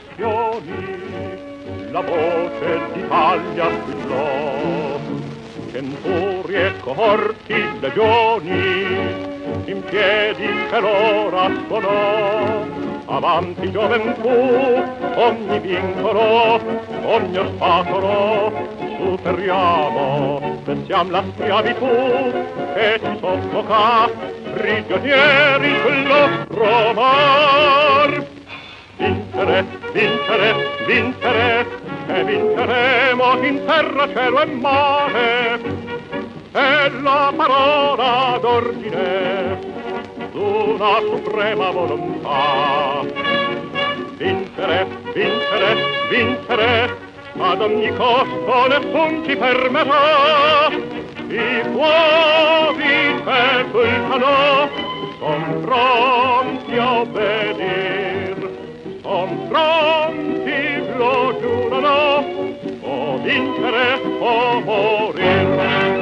nazioni, la voce d'Italia squillò. Centurie, cohorti, legioni, in piedi per l'ora suonò. Avanti gioventù, ogni vincolo, ogni ostacolo, superiamo, pensiamo la schiavitù che ci soffoca, prigionieri sul nostro mar. Vincere, vincere, vincere, e vinceremo in terra, cielo e mare, è la parola d'ordine d'una suprema volontà. Vincere, vincere, vincere, ad ogni costo nessun ci fermerà. I fuochi che pulsano son pronti a obbedir, son pronti, lo giurano, o vincere o morir.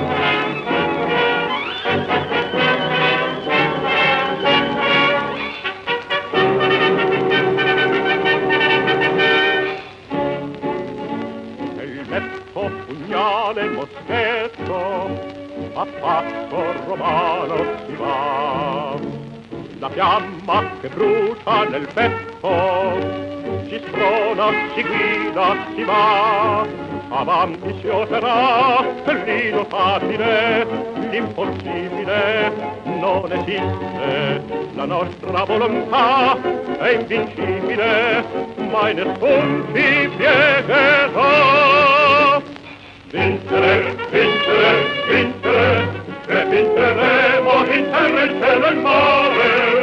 Pugnale, moschetto, a passo romano si va. La fiamma che brucia nel petto ci sprona, ci guida, si va. Avanti si oserà, l'ino facile, l'impossibile non esiste. La nostra volontà è invincibile, mai nessun ci piegherà. Vincere, vincere, vincere, e vinceremo in terra, il cielo e il mare.